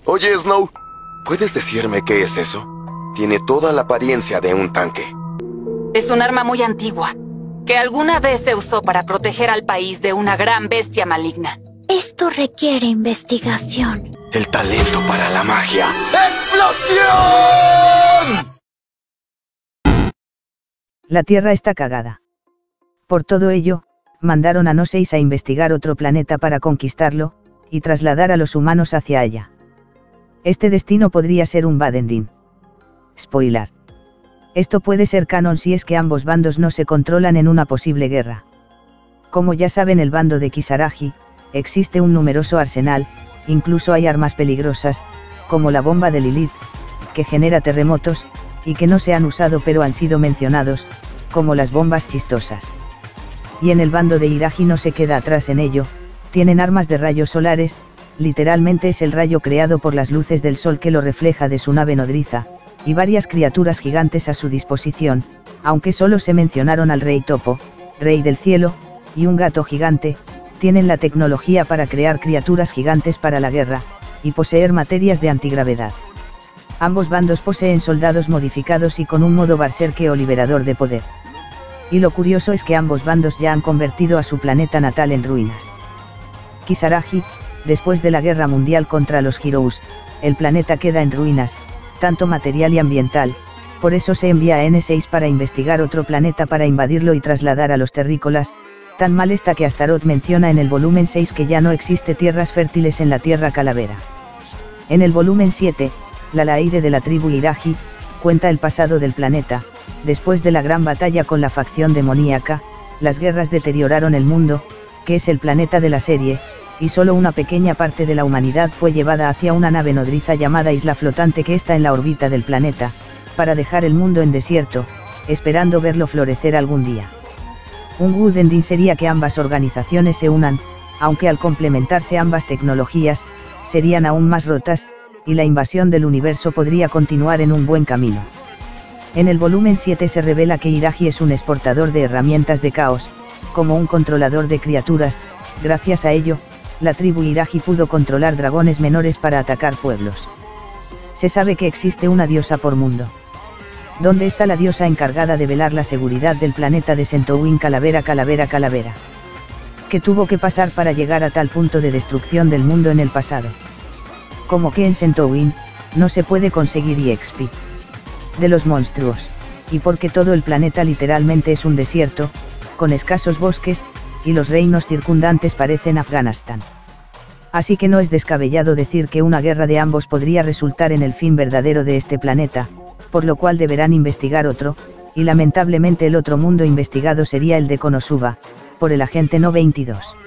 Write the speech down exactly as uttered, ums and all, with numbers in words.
Oye, Snow, ¿puedes decirme qué es eso? Tiene toda la apariencia de un tanque. Es un arma muy antigua, que alguna vez se usó para proteger al país de una gran bestia maligna. Esto requiere investigación. El talento para la magia. ¡Explosión! La Tierra está cagada. Por todo ello, mandaron a Gnosis a investigar otro planeta para conquistarlo, y trasladar a los humanos hacia allá. Este destino podría ser un Badendin. Spoiler. Esto puede ser canon si es que ambos bandos no se controlan en una posible guerra. Como ya saben, el bando de Kisaragi, existe un numeroso arsenal, incluso hay armas peligrosas, como la bomba de Lilith, que genera terremotos, y que no se han usado pero han sido mencionados, como las bombas chistosas. Y en el bando de Iragi no se queda atrás en ello, tienen armas de rayos solares, literalmente es el rayo creado por las luces del sol que lo refleja de su nave nodriza, y varias criaturas gigantes a su disposición, aunque solo se mencionaron al rey Topo, rey del cielo, y un gato gigante, tienen la tecnología para crear criaturas gigantes para la guerra, y poseer materias de antigravedad. Ambos bandos poseen soldados modificados y con un modo berserker o liberador de poder. Y lo curioso es que ambos bandos ya han convertido a su planeta natal en ruinas. Kisaragi, después de la guerra mundial contra los Heroes, el planeta queda en ruinas, tanto material y ambiental, por eso se envía a N seis para investigar otro planeta para invadirlo y trasladar a los terrícolas. Tan mal está que Astaroth menciona en el volumen seis que ya no existe tierras fértiles en la Tierra Calavera. En el volumen siete, la Laide de la tribu Iragi, cuenta el pasado del planeta. Después de la gran batalla con la facción demoníaca, las guerras deterioraron el mundo, que es el planeta de la serie, y solo una pequeña parte de la humanidad fue llevada hacia una nave nodriza llamada Isla Flotante que está en la órbita del planeta, para dejar el mundo en desierto, esperando verlo florecer algún día. Un good ending sería que ambas organizaciones se unan, aunque al complementarse ambas tecnologías, serían aún más rotas, y la invasión del universo podría continuar en un buen camino. En el volumen siete se revela que Iragi es un exportador de herramientas de caos, como un controlador de criaturas. Gracias a ello, la tribu Iragi pudo controlar dragones menores para atacar pueblos. Se sabe que existe una diosa por mundo. ¿Dónde está la diosa encargada de velar la seguridad del planeta de Centowin? Calavera, calavera, calavera. ¿Qué tuvo que pasar para llegar a tal punto de destrucción del mundo en el pasado? Como que en Centowin, no se puede conseguir E X P de los monstruos, y porque todo el planeta literalmente es un desierto, con escasos bosques, y los reinos circundantes parecen Afganistán. Así que no es descabellado decir que una guerra de ambos podría resultar en el fin verdadero de este planeta, por lo cual deberán investigar otro, y lamentablemente el otro mundo investigado sería el de Konosuba, por el agente No veintidós.